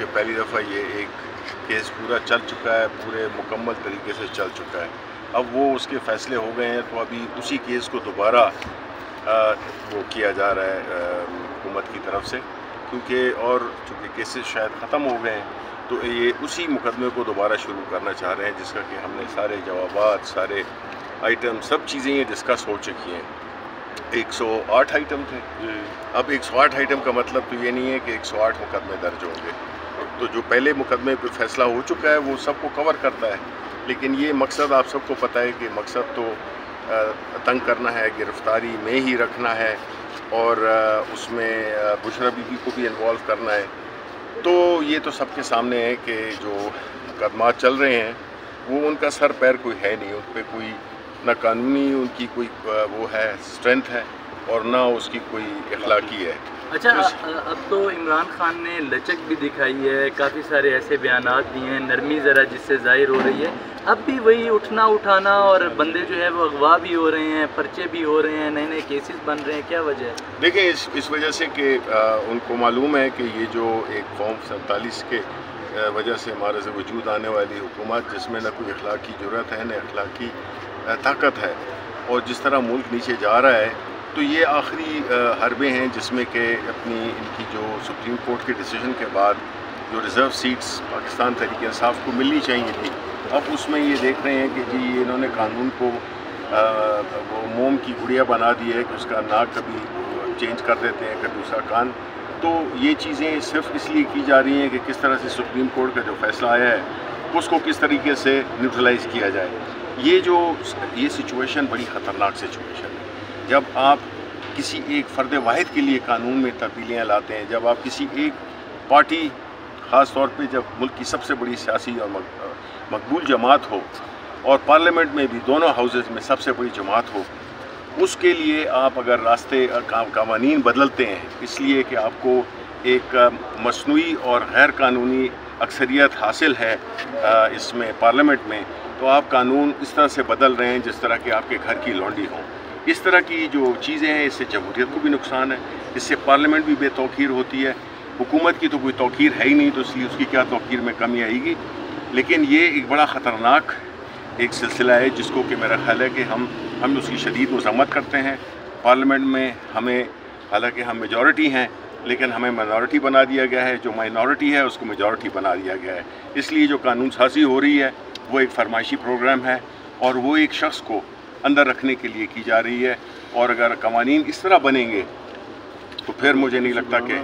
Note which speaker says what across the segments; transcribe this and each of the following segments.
Speaker 1: कि पहली दफ़ा ये एक केस पूरा चल चुका है, पूरे मुकम्मल तरीके से चल चुका है। अब वो उसके फ़ैसले हो गए हैं, तो अभी उसी केस को दोबारा वो किया जा रहा है हुकूमत की तरफ से, क्योंकि और चूँकि केसेस शायद ख़त्म हो गए हैं, तो ये उसी मुकदमे को दोबारा शुरू करना चाह रहे हैं, जिसका कि हमने सारे जवाबात, सारे आइटम, सब चीज़ें ये डिस्कस हो चुकी हैं। 108 आइटम थे। अब 108 आइटम का मतलब तो ये नहीं है कि 108 मुकदमे दर्ज होंगे। तो जो पहले मुकदमे पे फैसला हो चुका है वो सबको कवर करता है, लेकिन ये मकसद आप सबको पता है कि मकसद तो तंग करना है, गिरफ्तारी में ही रखना है और उसमें बुशरा बीबी को भी इन्वॉल्व करना है। तो ये तो सबके सामने है कि जो मुकदमात चल रहे हैं वो उनका सर पैर कोई है नहीं, उन पर कोई ना कानूनी उनकी कोई वो है स्ट्रेंथ है और ना उसकी कोई इखलाकी है।
Speaker 2: अच्छा, अब तो इमरान खान ने लचक भी दिखाई है, काफ़ी सारे ऐसे बयानात दिए हैं, नरमी ज़रा जिससे ज़ाहिर हो रही है। अब भी वही उठना उठाना और बंदे जो है वो अगवा भी हो रहे हैं, पर्चे भी हो रहे हैं, नए नए केसेस बन रहे हैं, क्या वजह है?
Speaker 1: देखिए, इस वजह से कि उनको मालूम है कि ये जो एक फॉर्म 47 के वजह से हमारे से वजूद आने वाली हुकूमत, जिसमें न कोई अखलाकी जुर्रत है न अखलाकी ताकत है, और जिस तरह मुल्क नीचे जा रहा है, तो ये आखिरी हरबे हैं जिसमें कि अपनी इनकी जो सुप्रीम कोर्ट के डिसीजन के बाद जो रिज़र्व सीट्स पाकिस्तान तहरीक इंसाफ को मिलनी चाहिए थी, अब उसमें ये देख रहे हैं कि जी इन्होंने कानून को वो मोम की गुड़िया बना दी है कि उसका नाक कभी चेंज कर देते हैं, कभी उसका कान। तो ये चीज़ें सिर्फ इसलिए की जा रही हैं कि किस तरह से सुप्रीम कोर्ट का जो फैसला आया है उसको किस तरीके से न्यूट्रलाइज़ किया जाए। ये सिचुएशन बड़ी ख़तरनाक सिचुएशन है। जब आप किसी एक फ़र्द वाहिद के लिए कानून में तब्दीलियाँ लाते हैं, जब आप किसी एक पार्टी, ख़ास तौर पे जब मुल्क की सबसे बड़ी सियासी और मकबूल जमात हो और पार्लियामेंट में भी दोनों हाउसेस में सबसे बड़ी जमात हो, उसके लिए आप अगर रास्ते कानून बदलते हैं इसलिए कि आपको एक मसनूई और गैर कानूनी अक्सरियत हासिल है इसमें पार्लियामेंट में, तो आप कानून इस तरह से बदल रहे हैं जिस तरह के आपके घर की लौंडी हों। इस तरह की जो चीज़ें हैं, इससे जमहूरियत को भी नुकसान है, इससे पार्लियामेंट भी बेतौकीर होती है। हुकूमत की तो कोई तौकीर है ही नहीं, तो इसलिए उसकी क्या तौकीर में कमी आएगी। लेकिन ये एक बड़ा ख़तरनाक एक सिलसिला है जिसको कि मेरा ख्याल है कि हम उसकी शदीद मज़म्मत करते हैं पार्लियामेंट में। हमें, हालांकि हम मेजॉरिटी हैं, लेकिन हमें माइनॉरिटी बना दिया गया है, जो माइनॉरिटी है उसको मेजॉरिटी बना दिया गया है। इसलिए जो कानून साज़ी हो रही है वो एक फरमाइशी प्रोग्राम है और वो एक शख्स को अंदर रखने के लिए की जा रही है। और अगर कवानीन इस तरह बनेंगे तो फिर मुझे नहीं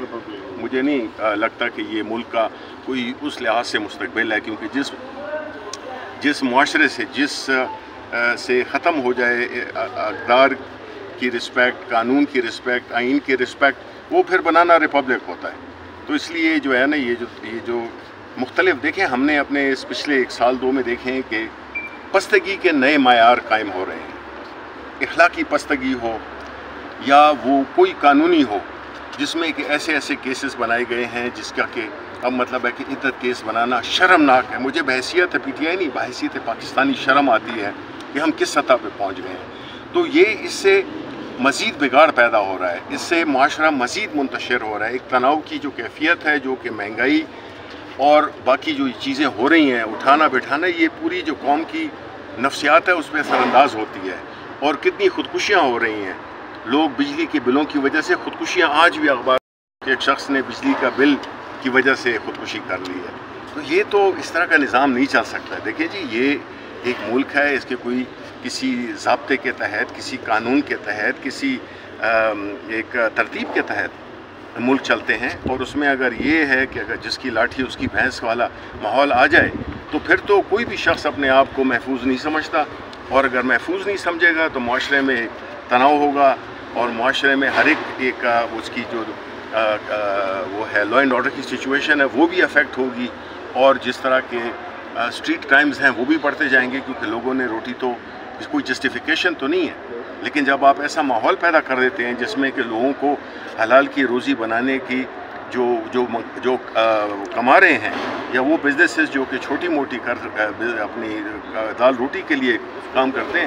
Speaker 1: लगता कि ये मुल्क का कोई उस लिहाज से मुस्तकबिल है, क्योंकि जिस मुआशरे से ख़त्म हो जाए अक़दार की रिस्पेक्ट, कानून की रिस्पेक्ट, आइन की रिस्पेक्ट, वो फिर बनाना रिपब्लिक होता है। तो इसलिए जो है ना, ये जो मुख्तलिफ देखें, हमने अपने इस पिछले 1 साल 2 में देखे हैं कि पस्तगी के नए मायार कायम हो रहे हैं। इखलाकी पस्तगी हो या वो कोई कानूनी हो, जिसमें कि ऐसे केसेस बनाए गए हैं जिसका कि अब मतलब है कि इद्दत केस बनाना शर्मनाक है। मुझे बहैसियत PTI नहीं, बहैसियत पाकिस्तानी शर्म आती है कि हम किस सतह पे पहुंच गए हैं। तो ये इससे मज़ीद बिगाड़ पैदा हो रहा है, इससे माशरा मज़ीद मुंतशिर हो रहा है। एक तनाव की जो कैफियत है, जो कि महंगाई और बाकी जो चीज़ें हो रही हैं, उठाना बिठाना, ये पूरी जो कौम की नफ्सियात है उस पर असरअंदाज होती है। और कितनी खुदकुशियाँ हो रही हैं, लोग बिजली के बिलों की वजह से खुदकुशियाँ, आज भी अखबार के एक शख्स ने बिजली का बिल की वजह से खुदकुशी कर ली है। तो ये तो इस तरह का निज़ाम नहीं चल सकता। देखिए जी, ये एक मुल्क है, इसके कोई किसी ज़ाब्ते के तहत, किसी कानून के तहत, किसी एक तरतीब के तहत मुल्क चलते हैं, और उसमें अगर ये है कि अगर जिसकी लाठी उसकी भैंस वाला माहौल आ जाए तो फिर तो कोई भी शख्स अपने आप को महफूज नहीं समझता, और अगर महफूज नहीं समझेगा तो माशरे में तनाव होगा और माशरे में हर एक उसकी जो वो है लॉ एंड ऑर्डर की सिचुएशन है वो भी अफेक्ट होगी, और जिस तरह के स्ट्रीट क्राइम्स हैं वो भी बढ़ते जाएंगे, क्योंकि लोगों ने रोटी तो कोई जस्टिफिकेशन तो नहीं है, लेकिन जब आप ऐसा माहौल पैदा कर देते हैं जिसमें कि लोगों को हलाल की रोज़ी बनाने की जो कमा रहे हैं, या वो बिजनेसेस जो कि छोटी मोटी कर अपनी दाल रोटी के लिए काम करते हैं,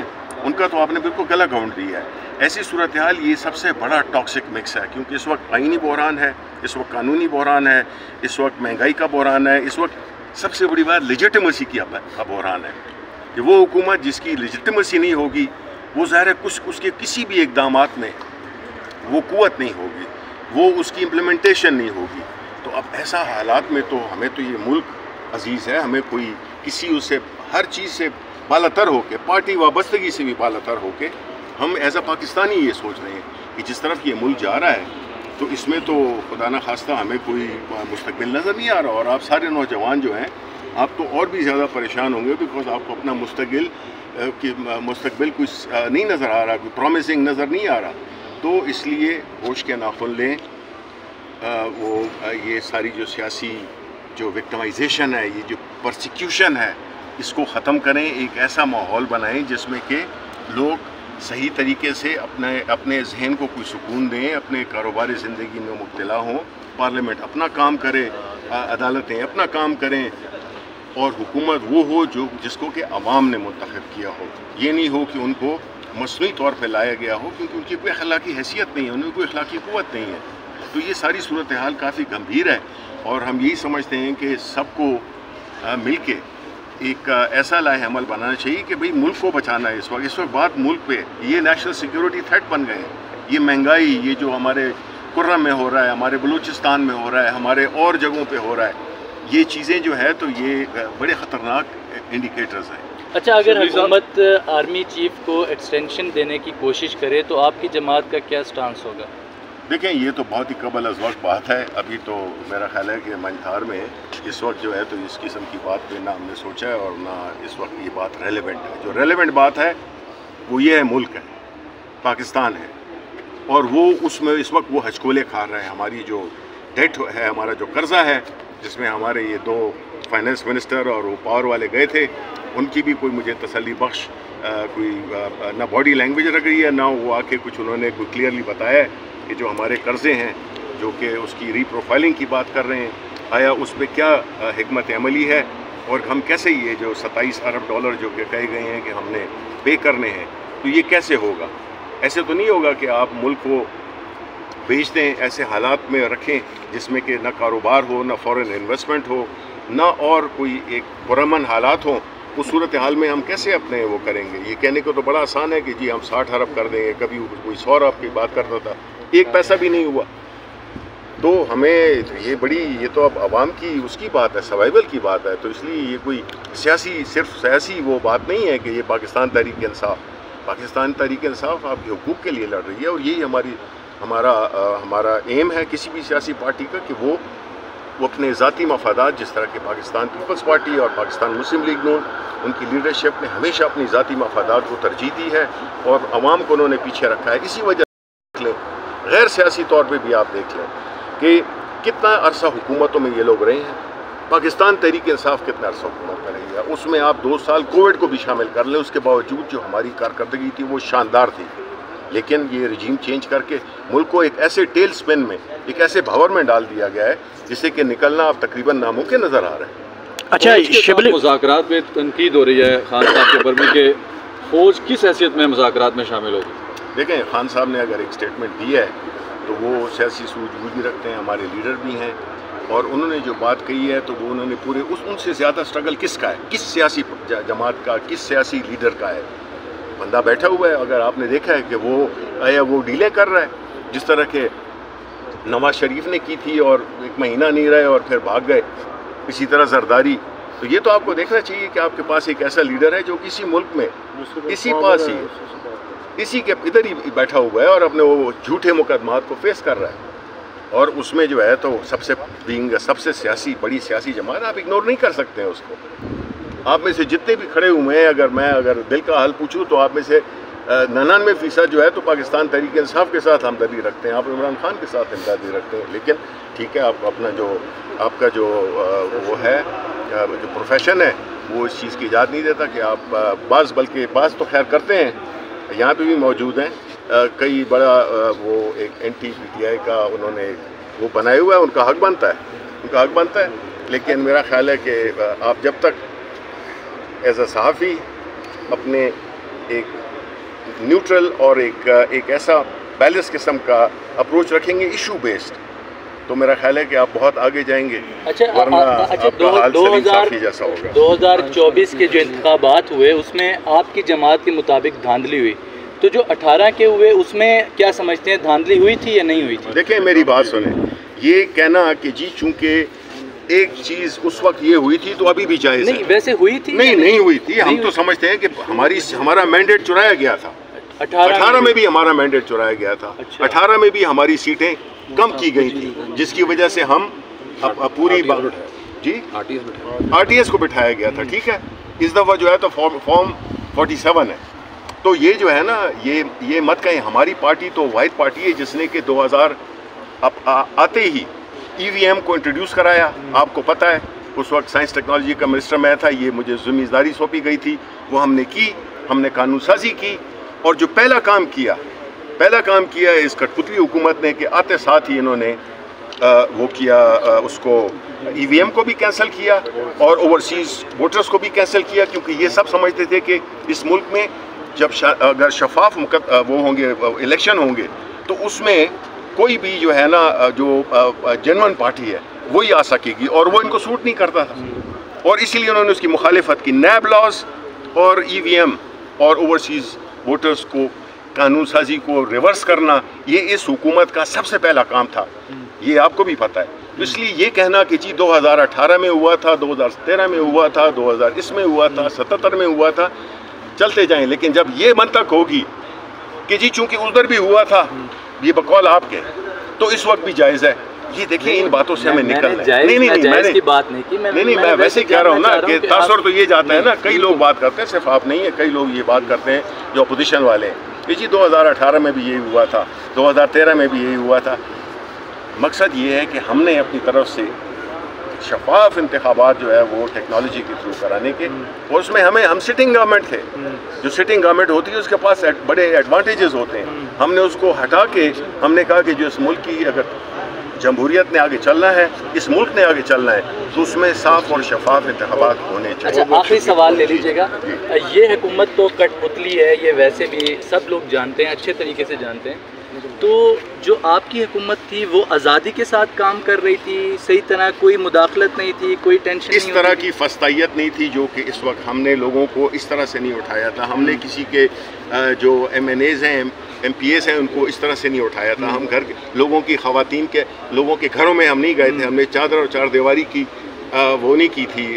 Speaker 1: ان کا تو آپ نے بالکل غلط اکاؤنٹ دیا ہے. ایسی صورتحال یہ سب سے بڑا ٹاکسک مکس ہے، کیونکہ اس وقت آئینی بحران ہے، اس وقت قانونی بحران ہے، اس وقت مہنگائی کا بحران ہے، اس وقت سب سے بڑی بات لیجیٹیمیسی کا بحران ہے کہ وہ حکومت جس کی لیجیٹیمیسی نہیں ہوگی وہ ظاہر ہے اس کے کسی بھی اقدامات میں وہ قوت نہیں ہوگی، وہ اس کی امپلیمنٹیشن نہیں ہوگی. تو اب ایسا حالات میں تو ہمیں تو یہ ملک عزیز ہے، ہمیں کوئی کسی اس سے ہر چیز سے بالا تر ہو کے، پارٹی وابستگی سے بھی بالا تر ہو کے ہم ایز اے پاکستانی یہ سوچ رہے ہیں کہ جس طرف یہ ملک جا رہا ہے تو اس میں تو خدا نہ خواستہ ہمیں کوئی مستقبل نظر نہیں آ رہا. اور آپ سارے نوجوان جو ہیں آپ تو اور بھی زیادہ پریشان ہوں گے، بیکاز آپ کو اپنا مستقبل کچھ نہیں نظر آ رہا، کوئی پرومسنگ نظر نہیں آ رہا. تو اس لیے ہوش کے ناخن لیں، وہ یہ ساری جو سیاسی جو وکٹمائزیشن ہے، یہ جو پرسیکیوشن ہے، اس کو ختم کریں. ایک ایسا ماحول بنائیں جس میں کہ لوگ صحیح طریقے سے اپنے ذہن کو کوئی سکون دیں، اپنے کاروباری زندگی میں مبتلا ہوں. پارلیمنٹ اپنا کام کرے، عدالتیں اپنا کام کریں، اور حکومت وہ ہو جس کو کہ عوام نے منتخب کیا ہو. یہ نہیں ہو کہ ان کو مصنوعی طور پہ لایا گیا ہو، کیونکہ ان کی کوئی اخلاقی حیثیت نہیں ہے، ان میں کوئی اخلاقی قوت نہیں ہے. تو یہ ساری صورتحال کافی گمبھیر ہے، اور ہم یہی سمجھتے ہیں کہ سب کو مل کے ایک ایسا لائحہ عمل بنانا چاہیے کہ بھئی ملک کو بچانا ہے. اس وقت بات ملک پہ، یہ نیشنل سیکیورٹی تھریٹ بن گئے ہیں. یہ مہنگائی، یہ جو ہمارے کرم میں ہو رہا ہے، ہمارے بلوچستان میں ہو رہا ہے، ہمارے اور جگہوں پہ ہو رہا ہے، یہ چیزیں جو ہے تو یہ بڑے خطرناک انڈیکیٹرز ہیں.
Speaker 2: اچھا، اگر حکومت آرمی چیف کو ایکسٹینشن دینے کی کوشش کرے تو آپ کی جماعت کا کیا سٹانس ہوگا؟
Speaker 1: دیکھیں، یہ تو بہت ہی قبل از وقت بات ہے. ابھی تو میرا خیال ہے کہ منجھار میں اس وقت جو ہے تو اس قسم کی بات پہ نہ ہم نے سوچا ہے، اور نہ اس وقت یہ بات ریلیونٹ ہے. جو ریلیونٹ بات ہے وہ یہ ہے، ملک ہے، پاکستان ہے، اور وہ اس میں اس وقت وہ ہچکولے کھا رہے ہیں. ہماری جو ڈیٹ ہے، ہمارا جو قرضہ ہے، جس میں ہمارے یہ 2 فائنانس منسٹر اور وہ پاور والے گئے تھے، ان کی بھی کوئی مجھے تسلی بخش کوئی نہ باڈی لینگویج لگ رہی ہے، نہ وہ آ کے کچھ انہوں نے کوئی کلیئرلی بتایا ہے کہ جو ہمارے قرضے ہیں، جو کہ اس کی ری پروفائلنگ کی بات کر رہے ہیں، آیا اس پہ کیا حکمت عملی ہے، اور ہم کیسے یہ جو 27 ارب ڈالر جو کہ کہے گئے ہیں کہ ہم نے پے کرنے ہیں، تو یہ کیسے ہوگا؟ ایسے تو نہیں ہوگا کہ آپ ملک کو بیچ دیں، ایسے حالات میں رکھیں جس میں کہ نہ کاروبار ہو، نہ فورن انویسٹمنٹ ہو، نہ اور کوئی ایک پرامن حالات ہوں. اس صورتحال میں ہم کیسے اپنے وہ کریں گے؟ یہ کہنے کو تو بڑا آسان ہے کہ جی ہم 60 ارب کر دیں گے، کبھی کوئی 100 ارب کی بات کرتا تھا، 1 پیسہ بھی نہیں ہوا. تو ہمیں یہ تو اب عوام کی اس کی بات ہے، سروائیول کی بات ہے. تو اس لیے یہ کوئی صرف سیاسی وہ بات نہیں ہے کہ یہ پاکستان تحریک انصاف آپ کے حقوق کے لیے لڑ رہی ہے، اور یہی ہمارا ایم ہے کسی بھی سیاسی پارٹی کا، کہ وہ اپنے ذاتی مفادات، جس طرح کہ پاکستان پیپلز پارٹی اور پاکستان مسلم لیگ نون، ان کی لیڈرشپ نے ہمیشہ اپنی ذاتی مفادات کو ترجیح دی ہے، اور عوام کو انہوں نے پیچھے رکھا ہے. اسی وجہ سے غیر سیاسی طور پہ بھی آپ دیکھ لیں کہ کتنا عرصہ حکومتوں میں یہ لوگ رہے ہیں. پاکستان تحریک انصاف کتنا عرصہ حکومت میں رہی ہے، اس میں آپ 2 سال کووڈ کو بھی شامل کر لیں، اس کے باوجود جو ہماری کارکردگی تھی وہ شاندار تھی. لیکن یہ رجیم چینج کر کے ملک کو ایک ایسے ٹیل سپن میں، ایک ایسے بھور میں ڈال دیا گیا ہے جس سے کہ نکلنا اب تقریباً ناممکن نظر آ رہا ہے.
Speaker 3: اچھا، مذاکرات میں تنقید ہو رہی ہے خان صاحب کے اوپر بھی کہ فوج کس حیثیت میں مذاکرات میں شامل ہوگی؟
Speaker 1: دیکھیں، خان صاحب نے اگر ایک سٹیٹمنٹ دی ہے تو وہ سیاسی سوجھ بوجھ بھی رکھتے ہیں، ہمارے لیڈر بھی ہیں، اور انہوں نے جو بات کہی ہے تو وہ انہوں نے پورے ان سے زیادہ سٹرگل کس کا ہے، کس سیاسی جماعت کا، کس سیاسی لیڈر کا ہے؟ بندہ بیٹھا ہوا ہے. اگر آپ نے دیکھا ہے کہ وہ ڈیلے کر رہا ہے، جس طرح کہ نواز شریف نے کی تھی اور 1 مہینہ نہیں رہے اور پھر بھاگ گئے، اسی طرح زرداری. تو یہ تو آپ کو دیکھنا چاہیے کہ آپ کے پاس ایک ایسا لیڈر ہے جو کسی ملک میں اسی کے ادھر ہی بیٹھا ہوا ہے اور اپنے وہ جھوٹے مقدمات کو فیس کر رہا ہے. اور اس میں جو ہے تو سب سے بڑی سیاسی جماعت، آپ اگنور نہیں کر سکتے ہیں اس کو. آپ میں سے جتنے بھی کھڑے ہوئے ہیں، اگر دل کا حال پوچھوں تو آپ میں سے 99% جو ہے تو پاکستان تحریک انصاف کے ساتھ ہمدردی رکھتے ہیں، آپ عمران خان کے ساتھ ہمدردی رکھتے ہیں. لیکن ٹھیک ہے، آپ کا جو وہ ہے جو پروفیشن ہے وہ اس چیز کی اجازت نہیں دیتا کہ آپ بلکہ بعض تو خیر کرتے ہیں، یہاں پہ بھی موجود ہیں کئی بڑا وہ ایک اینٹی پی ٹی آئی کا انہوں نے وہ بنائے ہوا ہے، ان کا حق بنتا ہے. لیکن میرا خیال ہے کہ آپ جب تک ایز اے صحافی اپنے ایک न्यूट्रल और एक ऐसा बैलेंस किस्म का अप्रोच रखेंगे इशू बेस्ड, तो मेरा ख्याल है कि आप बहुत आगे जाएंगे। वरना आपका हाल सलीम साफी जैसा होगा।
Speaker 2: 2024 के जो इंतखाबात हुए उसमें आपकी जमात के मुताबिक धांधली हुई, तो जो 18 के हुए उसमें क्या समझते हैं, धांधली हुई थी या नहीं हुई थी?
Speaker 1: देखें मेरी बात सुने, ये कहना कि जी चूंकि एक चीज़ उस वक्त ये हुई थी तो अभी भी जायज़ है।
Speaker 2: नहीं, वैसे हुई थी?
Speaker 1: नहीं हुई थी। हम तो समझते हैं कि हमारा मैंडेट चुराया गया था। 18 में भी हमारा मैंडेट चुराया गया था। 18 में भी हमारी सीटें कम की गई थी, जिसकी वजह से हम पूरी जी RTS को बिठाया गया था। ठीक है, इस दफ़ा जो है तो फॉर्म 47 है। तो ये जो है ना, ये मत कहें, हमारी पार्टी तो वाहिद पार्टी है जिसने कि 2000 आते ही EVM को इंट्रोड्यूस कराया। आपको पता है उस वक्त साइंस टेक्नोलॉजी का मिनिस्टर मैं था, ये मुझे जिम्मेदारी सौंपी गई थी, वो हमने की, हमने कानून साजी की। और जो पहला काम किया इस कठपुतली हुकूमत ने कि आते साथ ही इन्होंने वो किया, उसको EVM को भी कैंसिल किया और ओवरसीज़ वोटर्स को भी कैंसिल किया, क्योंकि ये सब समझते थे कि इस मुल्क में जब अगर शफाफ वो होंगे इलेक्शन होंगे तो उसमें कोई भी जो है ना जो जेन्युइन पार्टी है वही आ सकेगी, और वो इनको सूट नहीं करता था और इसीलिए उन्होंने उसकी मुखालिफत की। नैब लॉज और EVM और ओवरसीज़ वोटर्स को कानून साजी को रिवर्स करना, ये इस हुकूमत का सबसे पहला काम था, ये आपको भी पता है। इसलिए ये कहना कि जी 2018 में हुआ था, 2013 में हुआ था, 2000 इसमें हुआ था, 77 में हुआ था, चलते जाएं। लेकिन जब ये मंतक होगी कि जी चूंकि उधर भी हुआ था, ये बकौल आपके, तो इस वक्त भी जायज़ है। ये देखिए इन बातों से हमें निकलना है। नहीं मैंने
Speaker 2: बात नहीं की,
Speaker 1: मैं वैसे ही कह रहा हूँ ना कि तासुर तो ये जाता है ना, कई लोग बात करते हैं, सिर्फ आप नहीं है, कई लोग ये बात करते हैं जो अपोजिशन वाले हैं कि जी 2018 में भी यही हुआ था, 2013 में भी यही हुआ था। मकसद ये है कि हमने अपनी तरफ से शफाफ इंतखाबात जो है वो टेक्नोलॉजी के थ्रू कराने के, और उसमें हम सिटिंग गवर्नमेंट थे, जो सिटिंग गवर्नमेंट होती है उसके पास बड़े एडवांटेजेस होते हैं। हमने उसको हटा के हमने कहा कि जो इस मुल्क की अगर जमहूरियत ने आगे चलना है, इस मुल्क ने आगे चलना है, तो उसमें साफ और शफाफ इंतखाबात होने चाहिए।
Speaker 2: अच्छा, आखिरी सवाल ले लीजिएगा। ये हुकूमत तो कठपुतली है, ये वैसे भी सब लोग जानते हैं, अच्छे तरीके से जानते हैं। तो जो आपकी हुकूमत थी वो आज़ादी के साथ काम कर रही थी, सही तरह कोई मुदाखलत नहीं थी, कोई टेंशन
Speaker 1: इस तरह की फस्तायत नहीं थी जो कि इस वक्त हमने लोगों को इस तरह से नहीं उठाया था। हमने किसी के जो MNAs हैं, MPAs हैं, उनको इस तरह से नहीं उठाया था। हम घर लोगों की ख़वातीन के लोगों के घरों में हम नहीं गए थे, हमने चादर और चार दीवारी की वो नहीं की थी।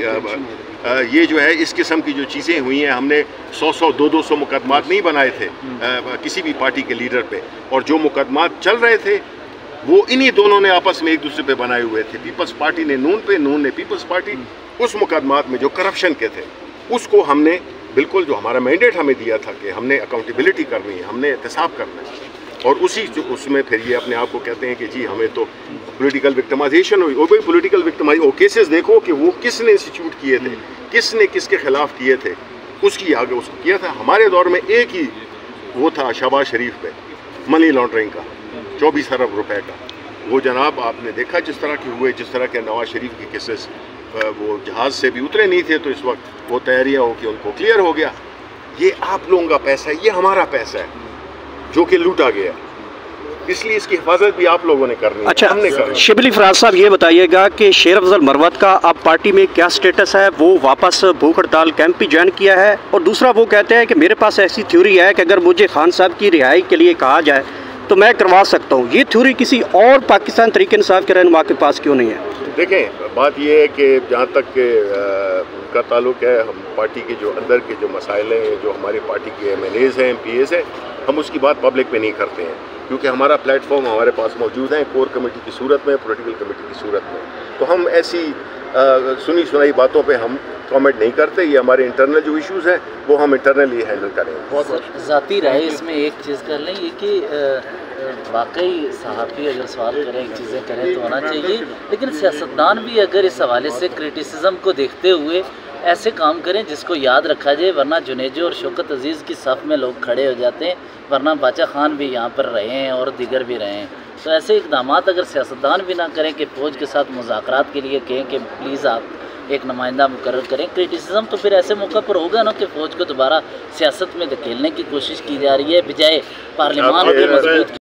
Speaker 1: ये जो है इस किस्म की जो चीज़ें हुई हैं, हमने 100 200 मुकदमात नहीं बनाए थे किसी भी पार्टी के लीडर पे, और जो मुकदमात चल रहे थे वो इन्हीं दोनों ने आपस में एक दूसरे पे बनाए हुए थे। पीपल्स पार्टी ने नून पे, नून ने पीपल्स पार्टी। उस मुकदमात में जो करप्शन के थे उसको हमने बिल्कुल, जो हमारा मैंडेट हमें दिया था कि हमने अकाउंटेबिलिटी करनी है, हमने एहतसाब करना है, और उसमें फिर ये अपने आप को कहते हैं कि जी हमें तो पॉलिटिकल विक्टिमाइजेशन हुई। वो भाई पॉलिटिकल विक्टिमाइजेशन, केसेस देखो कि वो किसने इंस्टीट्यूट किए थे, किसने किसके खिलाफ किए थे, उसकी आगे उसको किया था। हमारे दौर में एक ही वो था शहबाज शरीफ पे, मनी लॉन्ड्रिंग का 24 अरब रुपए का। वो जनाब आपने देखा जिस तरह के हुए, जिस तरह के नवाज शरीफ के केसेस, वो जहाज़ से भी उतरे नहीं थे, तो इस वक्त वो तैयारियाँ हो कि उनको क्लियर हो गया। ये आप लोगों का पैसा है, ये हमारा पैसा है जो कि लूटा गया, इसलिए इसकी हिफाजत भी आप लोगों ने करनी है।
Speaker 4: अच्छा,
Speaker 1: हमने करनी।
Speaker 4: शिबली फराज साहब ये बताइएगा कि शेर अफजल मरवत का अब पार्टी में क्या स्टेटस है? वो वापस भूख हड़ताल कैंप भी ज्वाइन किया है, और दूसरा वो कहते हैं कि मेरे पास ऐसी थ्योरी है कि अगर मुझे खान साहब की रिहाई के लिए कहा जाए तो मैं करवा सकता हूँ। ये थ्योरी किसी और पाकिस्तान तहरीक इंसाफ के रहनुमा के पास क्यों नहीं है?
Speaker 1: देखें, बात यह है कि जहाँ तक का ताल्लुक है, हम पार्टी के जो अंदर के जो मसाइल हैं, जो हमारे पार्टी के MNAs हैं, MPAs हैं, हम उसकी बात पब्लिक में नहीं करते हैं, क्योंकि हमारा प्लेटफॉर्म हमारे पास मौजूद है कोर कमेटी की सूरत में, पॉलिटिकल कमेटी की सूरत में। तो हम ऐसी सुनी सुनाई बातों पे हम कमेंट नहीं करते। ये हमारे इंटरनल जो इश्यूज़ हैं वो हम इंटरनली हैंडल करेंगे। बहुत
Speaker 5: ज़ाती राय इसमें एक चीज़ कर लें, ये कि वाकई सहाफ़ी अगर सवाल करें, एक चीज़ें करें तो होना चाहिए, लेकिन सियासतदान भी अगर इस हवाले से क्रिटिसिज्म को देखते हुए ایسے کام کریں جس کو یاد رکھا جائے، ورنہ جنیجو اور شوکت عزیز کی صف میں لوگ کھڑے ہو جاتے ہیں، ورنہ باچا خان بھی یہاں پر رہے ہیں اور دیگر بھی رہے ہیں۔ تو ایسے اقدامات اگر سیاستدان بھی نہ کریں کہ فوج کے ساتھ مذاکرات کے لیے کہیں کہ پلیز آپ ایک نمائندہ مقرر کریں، کرٹیسزم تو پھر ایسے موقع پر ہوگا نا کہ فوج کو دوبارہ سیاست میں دھکیلنے کی کوشش کی جا رہی ہے بجائے پارلیمان کو مضبوط